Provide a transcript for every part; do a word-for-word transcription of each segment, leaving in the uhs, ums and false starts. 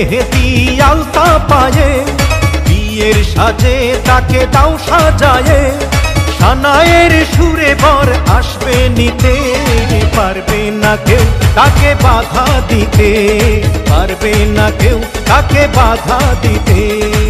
মেহেদি আলতা পায়ে, বিয়ের সাজে তাকে দাও সাজায়ে, সানায়ের সুরে বর আসবে নিতে, পারবে না কেউ তাকে বাধা দিতে, পারবে না কেউ তাকে বাধা দিতে।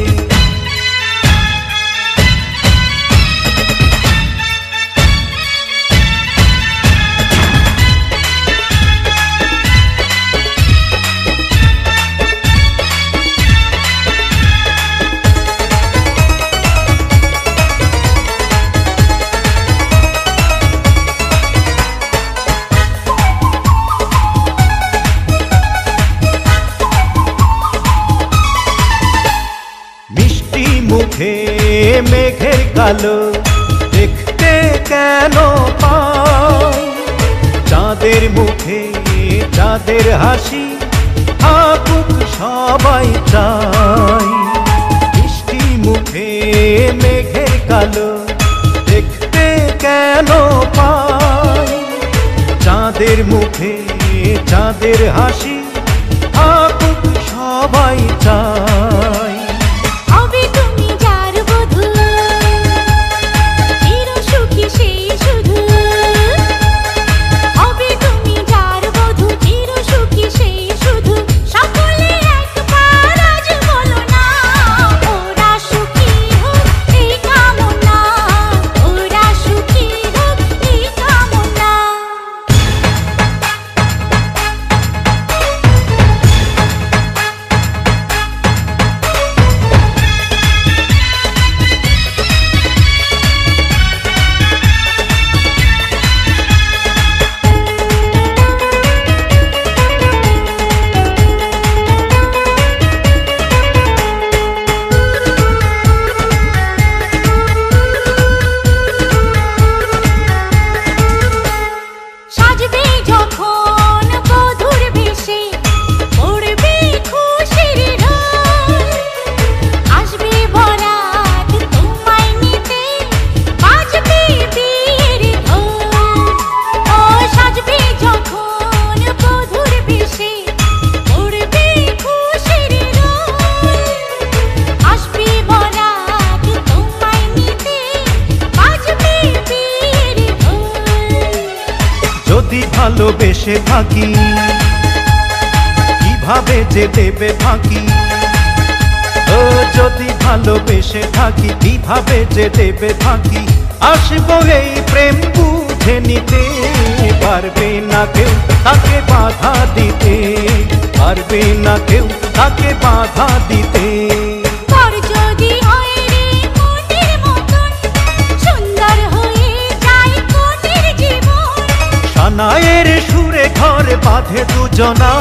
মুখে মেঘের কালো দেখতে কেন পাই, চাঁদের মুখে চাঁদের হাসি থাকুক সবাই চাই। মিষ্টি মুখে মেঘের কালো দেখতে কেন পাই, চাঁদের মুখে চাঁদের হাসি থাকুক সবাই চাই। যদি ভালোবেসে থাকি কিভাবে যে দেবে ফাঁকি, ও যদি ভালোবেসে থাকি কিভাবে যে দেবে ফাঁকি, আসবো এই প্রেম বুঝে নিতে, পারবে না কেউ তাকে বাধা দিতে, পারবে না কেউ তাকে বাধা দিতে। সানায়ের সুরে ঘরে বাঁধে দুজনা,